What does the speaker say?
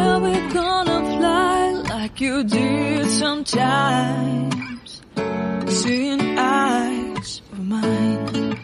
Where we gonna fly like you did sometimes, seeing eyes of mine.